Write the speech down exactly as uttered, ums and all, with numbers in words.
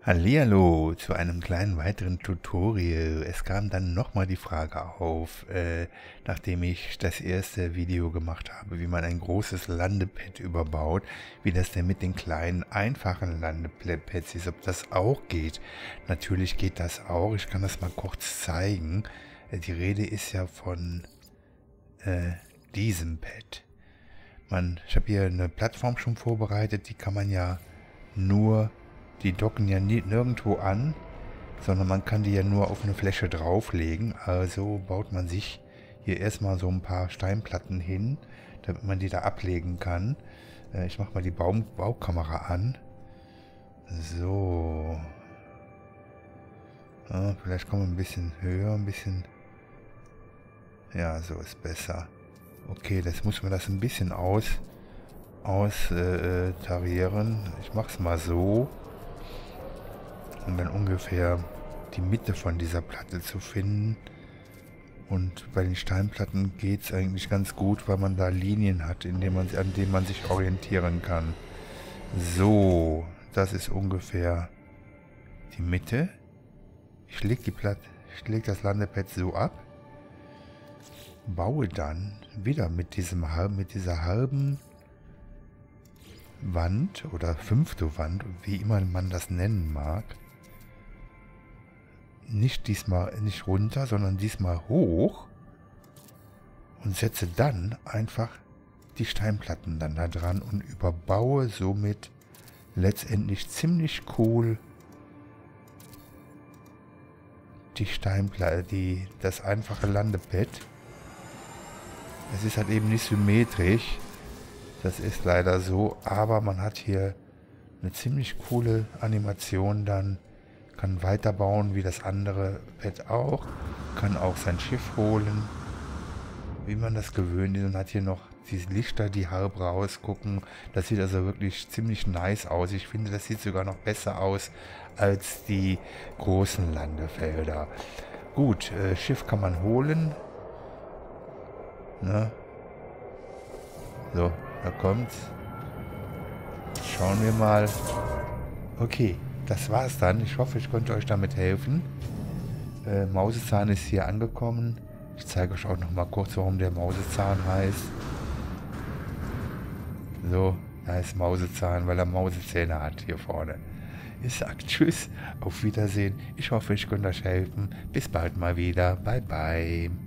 Hallihallo zu einem kleinen weiteren Tutorial. Es kam dann nochmal die Frage auf, äh, nachdem ich das erste Video gemacht habe, wie man ein großes Landepad überbaut, wie das denn mit den kleinen, einfachen Landepads ist, ob das auch geht. Natürlich geht das auch, ich kann das mal kurz zeigen. Äh, die Rede ist ja von äh, diesem Pad. Man, ich habe hier eine Plattform schon vorbereitet, die kann man ja nur... Die docken ja nie, nirgendwo an, sondern man kann die ja nur auf eine Fläche drauflegen. Also baut man sich hier erstmal so ein paar Steinplatten hin, damit man die da ablegen kann. Äh, ich mache mal die Baum Baukamera an. So. Ja, vielleicht kommen wir ein bisschen höher, ein bisschen... Ja, so ist besser. Okay, das muss man das ein bisschen aus... aus äh, tarieren. Ich mache es mal so. Um dann ungefähr die Mitte von dieser Platte zu finden. Und bei den Steinplatten geht es eigentlich ganz gut, weil man da Linien hat, in denen man, an denen man sich orientieren kann. So, das ist ungefähr die Mitte. Ich lege die Platte, ich lege das Landepad so ab, baue dann wieder mit diesem mit dieser halben Wand oder fünfte Wand, wie immer man das nennen mag, nicht diesmal nicht runter, sondern diesmal hoch und setze dann einfach die Steinplatten dann da dran und überbaue somit letztendlich ziemlich cool die Steinplatte, die das einfache Landepad. Es ist halt eben nicht symmetrisch, das ist leider so, aber man hat hier eine ziemlich coole Animation dann. Kann weiterbauen wie das andere Pad auch, kann auch sein Schiff holen, wie man das gewöhnt ist, und hat hier noch diese Lichter, die halb rausgucken. Das sieht also wirklich ziemlich nice aus. Ich finde, das sieht sogar noch besser aus als die großen Landefelder. Gut, äh, Schiff kann man holen. Ne? So, da kommt's. Schauen wir mal. Okay. Das war's dann. Ich hoffe, ich konnte euch damit helfen. Äh, Mausezahn ist hier angekommen. Ich zeige euch auch noch mal kurz, warum der Mausezahn heißt. So, da ist Mausezahn, weil er Mausezähne hat hier vorne. Ich sage Tschüss, auf Wiedersehen. Ich hoffe, ich konnte euch helfen. Bis bald mal wieder. Bye, bye.